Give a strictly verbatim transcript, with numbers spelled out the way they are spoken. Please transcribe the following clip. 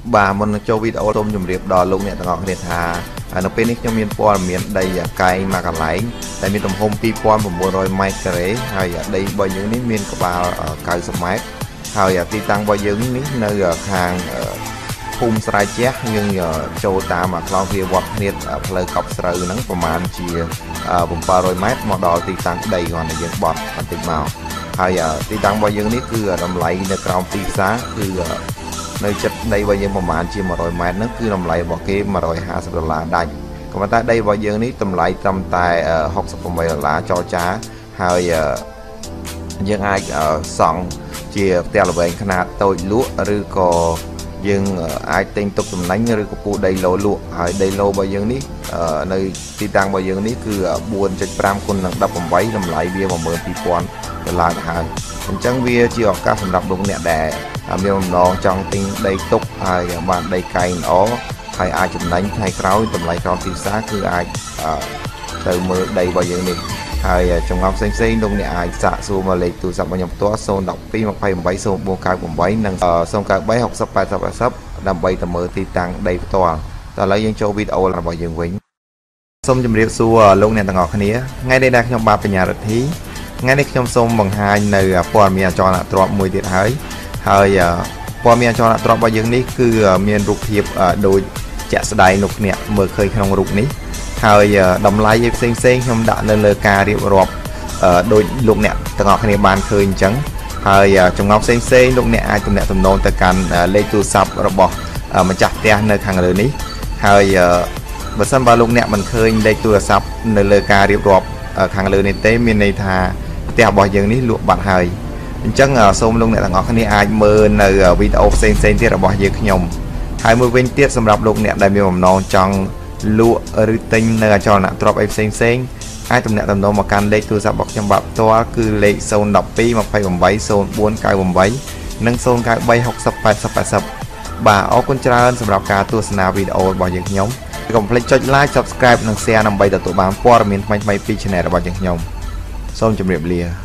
bà mình cho video tôm chùm riệp đò lúc này ngọc này thà nó bênนี้ខ្ញុំមានព័ត៌មានដីកាយមកកន្លែងតែមានទំហំពីរពាន់ប្រាំមួយរយម៉ែត្រការ៉េហើយដីរបស់យើងនេះមានក្បាលកៅសិបម៉ែត្រហើយទីតាំងរបស់យើងនេះនៅខាងភូមិស្រែជះយើងចូលតាមខ្លងវាវត្តគ្នាផ្លូវកប់ស្រូវហ្នឹងប្រហែលជាbảyរយម៉ែត្រមកដល់ទីតាំងដីគាត់ដែលយើងបត់បន្តិចមកហើយទីតាំងរបស់យើងនេះគឺតម្លៃនៅក្រោមទីផ្សារគឺនៅចិត្តដីរបស់យើងប្រហែលជាmột trămម៉ែត្រហ្នឹងគឺតម្លៃរបស់គេmột trămห้าสิบដុល្លារដាច់ក៏ប៉ុន្តែដីរបស់យើងនេះតម្លៃត្រឹមតែหกสิบแปดដុល្លារចរចាហើយយើងអាចសង់ជាផ្ទះល្វែងខ្នាតតូចលក់ឬក៏យើងអាចទិញទុកតំណែងឬក៏ពូដីឡូលក់ហើយដីឡូរបស់យើងនេះនៅទីតាំងរបស់យើងនេះគឺbốn phẩy nămគុណនឹងដប់ប្រាំបីតម្លៃវាmột mươi hai nghìnដុល្លារទៅហើយអញ្ចឹងវាជាឱកាសសម្រាប់លោកអ្នកដែលមានបំណងចង់ទិញដីទុកហើយបានដីកែងល្អហើយអាចចំណេញថ្ងៃក្រោយតម្លៃក្រោមទីផ្សារគឺអាចទៅមើលដីរបស់យើងនេះហើយចំងប់ផ្សេងផ្សេងលោកអ្នកអាចសាកសួរមកលេខទូរស័ព្ទរបស់ខ្ញុំផ្ទាល់ศูนย์ หนึ่ง สอง ยี่ แปด ศูนย์ ศูนย์ bốn เก้า แปด និងศูนย์ เก้า แปด หก แปด แปด แปดដើម្បីទៅមើលទីតាំងដីផ្ទាល់តោះឥឡូវយើងចូលវីដេអូរបស់យើងវិញសូមជម្រាបសួរលោកអ្នកទាំងអស់គ្នាថ្ងៃនេះដែលខ្ញុំបាទបញ្ញារិទ្ធីថ្ងៃនេះខ្ញុំសូមបង្ហាញនៅព័ត៌មានអចលនទ្រព្យមួយទៀតហើយហើយព័ត៌មានអចលនទ្រព្យរបស់យើងនេះគឺមានរូបភាពដូចជាក់ស្ដែងលោកអ្នកមើលឃើញក្នុងរូបនេះហើយតម្លៃផ្សេងផ្សេងខ្ញុំដាក់នៅលើការរៀបរាប់ដោយលោកអ្នកទាំងអស់គ្នាបានឃើញអញ្ចឹងហើយចំណងផ្សេងផ្សេងលោកអ្នកអាចទំនាក់ទំនងទៅកាន់លេខទូរស័ព្ទរបស់ម្ចាស់ផ្ទះនៅខាងលើនេះហើយបើសិនបើលោកអ្នកមិនឃើញលេខទូរស័ព្ទនៅលើការរៀបរាប់ខាងលើនេះទេមានន័យថាផ្ទះរបស់យើងនេះលក់បាត់ហើយអញ្ចឹងសូមលោកអ្នកទាំងអស់គ្នាអាចមើលនៅវីដេអូផ្សេងផ្សេងទៀតរបស់យើងខ្ញុំហើយមួយវិញទៀតសម្រាប់លោកអ្នកដែលមានបំណងចង់លក់ឬទិញនៅអចលនទ្រព្យអីផ្សេងផ្សេងអាចទំនាក់ទំនងមកកាន់លេខទូរស័ព្ទរបស់ខ្ញុំបាទផ្ទាល់គឺលេខศูนย์ หนึ่ง สอง ยี่ แปด ศูนย์ สี่ เก้า แปด និងศูนย์ เก้า แปด หก แปด แปด ศูนย์បាទអរគុណច្រើនសម្រាប់ការទស្សនាវីដេអូរបស់យើងខ្ញុំកុំភ្លេចចុច like subscribe និង share ដើម្បីទទួលបានព័ត៌មានថ្មីៗពី channel របស់យើងខ្ញុំសូមជម្រាបលា